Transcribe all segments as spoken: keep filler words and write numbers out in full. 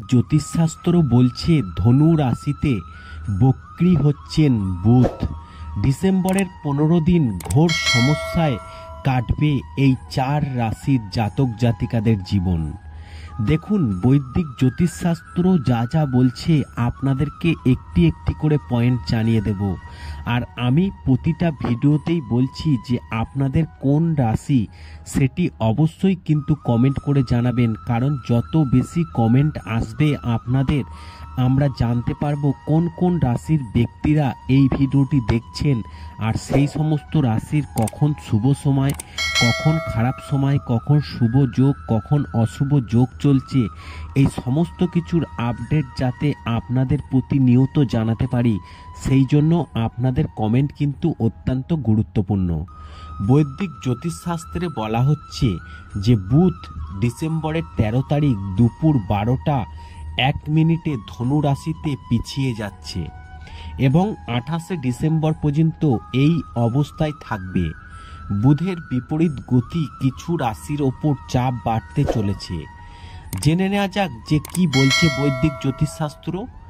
জ্যোতিষশাস্ত্র বলছে ধনু রাশিতে বক্রী হচ্ছেন বুধ। ডিসেম্বরের পনেরো দিন ঘোর সমস্যায় কাটবে এই চার রাশির জাতক জাতিকাদের জীবন। দেখুন, বৈদিক জ্যোতিষশাস্ত্র যা যা বলছে আপনাদেরকে একটি একটি করে পয়েন্ট জানিয়ে দেব। আর আমি প্রতিটা ভিডিওতেই বলছি যে আপনাদের কোন রাশি সেটি অবশ্যই কিন্তু কমেন্ট করে জানাবেন, কারণ যত বেশি কমেন্ট আসবে আপনাদের আমরা জানতে পারবো কোন কোন রাশির ব্যক্তিরা এই ভিডিওটি দেখছেন, আর সেই সমস্ত রাশির কখন শুভ সময়, কখন খারাপ সময়, কখন শুভ যোগ, কখন অশুভ যোগ চলছে, এই সমস্ত কিছুর আপডেট যাতে আপনাদের প্রতিনিয়ত জানাতে পারি, সেই জন্য আপনাদের কমেন্ট কিন্তু অত্যন্ত গুরুত্বপূর্ণ। বৈদিক জ্যোতিষশাস্ত্রে বলা হচ্ছে যে বুধ ডিসেম্বরের তেরো তারিখ দুপুর বারোটা এক মিনিটে ধনু রাশিতে পিছিয়ে যাচ্ছে এবং আঠাশে ডিসেম্বর পর্যন্ত এই অবস্থায় থাকবে। বুধের বিপরীত গতি কিছু রাশির ওপর চাপ বাড়তে চলেছে। জেনে নেওয়া যাক যে কি বলছে বৈদিক জ্যোতিষশাস্ত্র।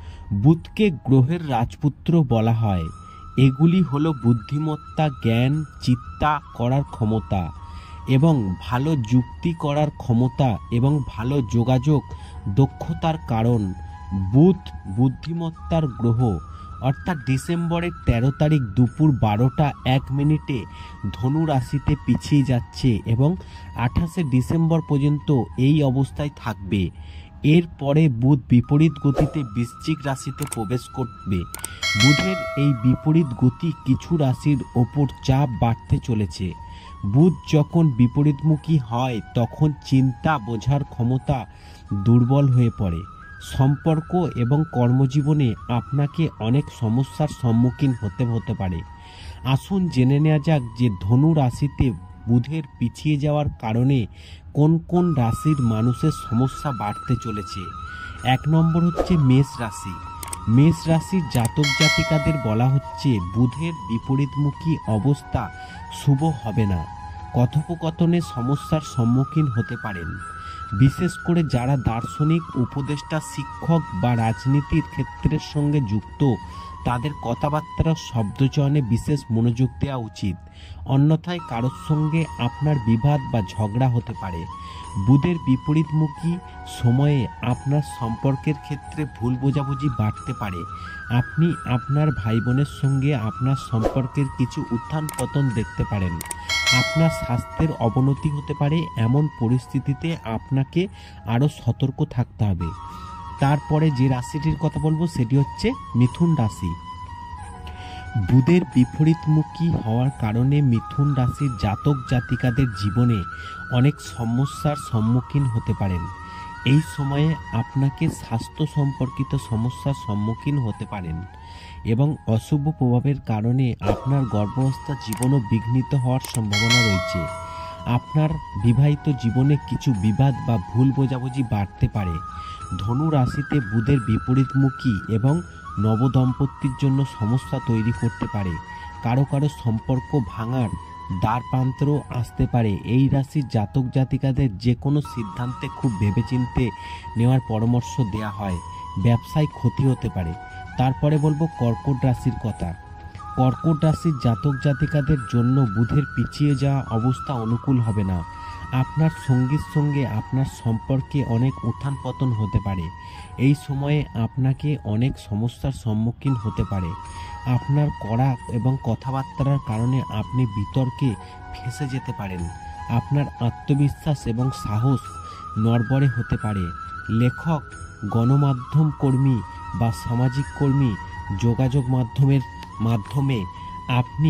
বুধকে গ্রহের রাজপুত্র বলা হয়। এগুলি হলো বুদ্ধিমত্তা, জ্ঞান, চিন্তা করার ক্ষমতা এবং ভালো যুক্তি করার ক্ষমতা এবং ভালো যোগাযোগ দক্ষতার কারণ। বুধ বুদ্ধিমত্তার গ্রহ, অর্থাৎ ডিসেম্বরের তেরো তারিখ দুপুর বারোটা এক মিনিটে ধনু রাশিতে পিছিয়ে যাচ্ছে এবং আঠাশে ডিসেম্বর পর্যন্ত এই অবস্থায় থাকবে। এরপরে বুধ বিপরীত গতিতে বৃশ্চিক রাশিতে প্রবেশ করবে। বুধের এই বিপরীত গতি কিছু রাশির ওপর চাপ বাড়তে চলেছে। বুধ যখন বিপরীতমুখী হয় তখন চিন্তা বোঝার ক্ষমতা দুর্বল হয়ে পড়ে। সম্পর্ক এবং কর্মজীবনে আপনাকে অনেক সমস্যার সম্মুখীন হতে হতে পারে। আসুন জেনে নেওয়া যাক যে ধনু রাশিতে বুধের পিছিয়ে যাওয়ার কারণে কোন কোন রাশির মানুষের সমস্যা বাড়তে চলেছে। এক নম্বর হচ্ছে মেষ রাশি। মেষ রাশির জাতক জাতিকাদের বলা হচ্ছে বুধের বিপরীতমুখী অবস্থা শুভ হবে না। কথোপকথনে সমস্যার সম্মুখীন হতে পারেন। বিশেষ করে যারা দার্শনিক, উপদেষ্টা, শিক্ষক বা রাজনীতির ক্ষেত্রের সঙ্গে যুক্ত, তাদের কথাবার্তার শব্দচয়নে বিশেষ মনোযোগ দেওয়া উচিত, অন্যথায় কারোর সঙ্গে আপনার বিবাদ বা ঝগড়া হতে পারে। বুধের বিপরীতমুখী সময়ে আপনার সম্পর্কের ক্ষেত্রে ভুল বোঝাবুঝি বাড়তে পারে। আপনি আপনার ভাই বোনের সঙ্গে আপনার সম্পর্কের কিছু উত্থান পতন দেখতে পারেন। আপনার স্বাস্থ্যের অবনতি হতে পারে। এমন পরিস্থিতিতে আপনাকে আরও সতর্ক থাকতে হবে। তারপরে যে রাশিটির কথা বলবো সেটি হচ্ছে মিথুন রাশি। বুধের বিপরীতমুখী হওয়ার কারণে মিথুন রাশির জাতক জাতিকাদের জীবনে অনেক সমস্যার সম্মুখীন হতে পারেন। এই সময়ে আপনাকে স্বাস্থ্য সম্পর্কিত সমস্যার সম্মুখীন হতে পারেন এবং অশুভ প্রভাবের কারণে আপনার গর্ভাবস্থা জীবনও বিঘ্নিত হওয়ার সম্ভাবনা রয়েছে। আপনার বিবাহিত জীবনে কিছু বিবাদ বা ভুল বোঝাবুঝি বাড়তে পারে। ধনু রাশিতে বুধের বিপরীতমুখী এবং নবদম্পতির জন্য সমস্যা তৈরি করতে পারে। কারো কারো সম্পর্ক ভাঙার দ্বারপ্রান্তেও আসতে পারে। এই রাশির জাতক জাতিকাদের যে কোনো সিদ্ধান্তে খুব ভেবেচিন্তে নেওয়ার পরামর্শ দেওয়া হয়। ব্যবসায় ক্ষতি হতে পারে। তারপরে বলবো কর্কট রাশির কথা। কর্কট রাশির জাতক জাতিকাদের জন্য বুধের পিছিয়ে যাওয়া অবস্থা অনুকূল হবে না। আপনার সঙ্গীর সঙ্গে আপনার সম্পর্কে অনেক উত্থান পতন হতে পারে। এই সময়ে আপনাকে অনেক সমস্যার সম্মুখীন হতে পারে। আপনার কড়া এবং কথাবার্তার কারণে আপনি বিতর্কে ফেঁসে যেতে পারেন। আপনার আত্মবিশ্বাস এবং সাহস নড়বড়ে হতে পারে। লেখক, গণমাধ্যম কর্মী বা সামাজিক কর্মী, যোগাযোগ মাধ্যমের মাধ্যমে আপনি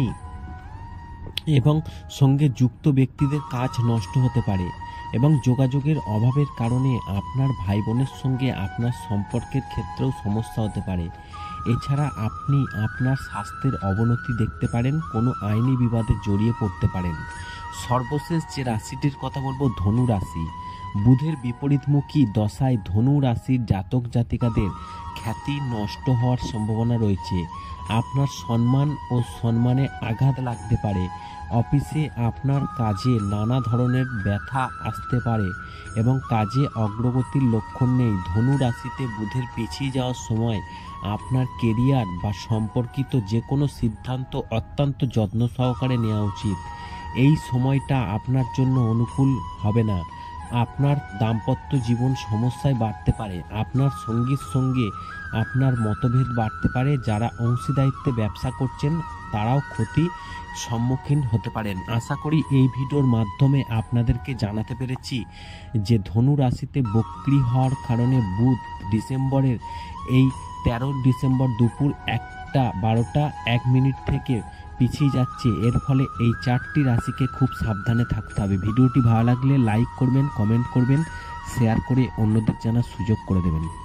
এবং সঙ্গে যুক্ত ব্যক্তিদের কাজ নষ্ট হতে পারে এবং যোগাযোগের অভাবের কারণে আপনার ভাই বোনের সঙ্গে আপনার সম্পর্কের ক্ষেত্রেও সমস্যা হতে পারে। এছাড়া আপনি আপনার স্বাস্থ্যের অবনতি দেখতে পারেন, কোনো আইনি বিবাদে জড়িয়ে পড়তে পারেন। সর্বশেষ যে রাশিটির কথা বলবো ধনু রাশি। বুধের বিপরীতমুখী দশায় ধনু রাশির জাতক জাতিকাদের খ্যাতি নষ্ট হওয়ার সম্ভাবনা রয়েছে। আপনার সম্মান ও সম্মানে আঘাত লাগতে পারে। অফিসে আপনার কাজে নানা ধরনের ব্যথা আসতে পারে এবং কাজে অগ্রগতির লক্ষণ নেই। ধনু রাশিতে বুধের পিছিয়ে যাওয়ার সময় আপনার কেরিয়ার বা সম্পর্কিত যে কোনো সিদ্ধান্ত অত্যন্ত যত্ন সহকারে নেওয়া উচিত। এই সময়টা আপনার জন্য অনুকূল হবে না। আপনার দাম্পত্য জীবন সমস্যায় বাড়তে পারে। আপনার সঙ্গীর সঙ্গে আপনার মতভেদ বাড়তে পারে। যারা অংশীদারিত্বে ব্যবসা করছেন তারাও ক্ষতি সম্মুখীন হতে পারেন। আশা করি এই ভিডিওর মাধ্যমে আপনাদেরকে জানাতে পেরেছি যে ধনু রাশিতে বক্রী হওয়ার কারণে বুধ ডিসেম্বরের এই তেরো ডিসেম্বর দুপুর একটা বারোটা এক মিনিট থেকে পিছিয়ে যাচ্ছে। এর ফলে এই চারটি রাশিকে খুব সাবধানে থাকতে হবে। ভিডিওটি ভালো লাগলে লাইক করবেন, কমেন্ট করবেন, শেয়ার করে অন্যদের জানার সুযোগ করে দেবেন।